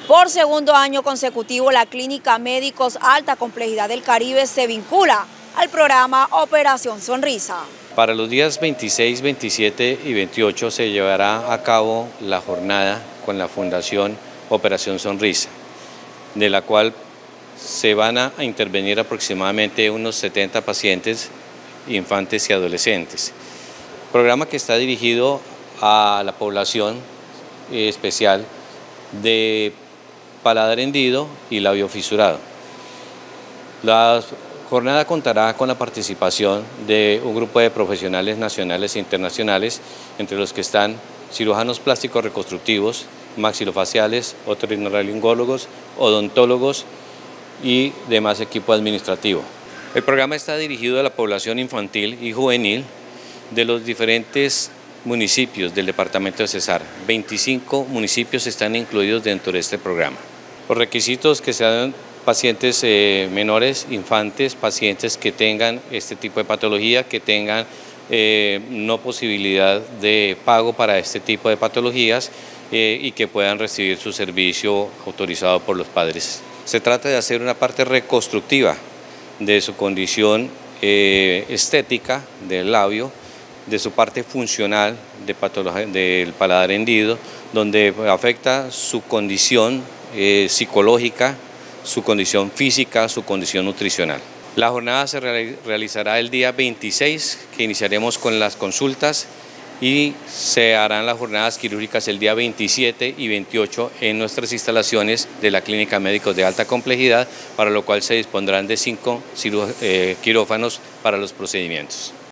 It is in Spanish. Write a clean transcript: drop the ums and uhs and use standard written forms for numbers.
Por segundo año consecutivo, la Clínica Médicos Alta Complejidad del Caribe se vincula al programa Operación Sonrisa. Para los días 26, 27 y 28 se llevará a cabo la jornada con la Fundación Operación Sonrisa, de la cual se van a intervenir aproximadamente unos 70 pacientes, infantes y adolescentes. Programa que está dirigido a la población especial de paladar hendido y labio fisurado. La jornada contará con la participación de un grupo de profesionales nacionales e internacionales, entre los que están cirujanos plásticos reconstructivos, maxilofaciales, otorrinolaringólogos, odontólogos y demás equipo administrativo. El programa está dirigido a la población infantil y juvenil de los diferentes municipios del departamento de Cesar. 25 municipios están incluidos dentro de este programa. Los requisitos que sean pacientes menores, infantes, pacientes que tengan este tipo de patología, que tengan no posibilidad de pago para este tipo de patologías y que puedan recibir su servicio autorizado por los padres. Se trata de hacer una parte reconstructiva de su condición estética del labio, de su parte funcional del paladar hendido, donde afecta su condición psicológica, su condición física, su condición nutricional. La jornada se realizará el día 26, que iniciaremos con las consultas, y se harán las jornadas quirúrgicas el día 27 y 28 en nuestras instalaciones de la Clínica Médicos de Alta Complejidad, para lo cual se dispondrán de 5 quirófanos para los procedimientos.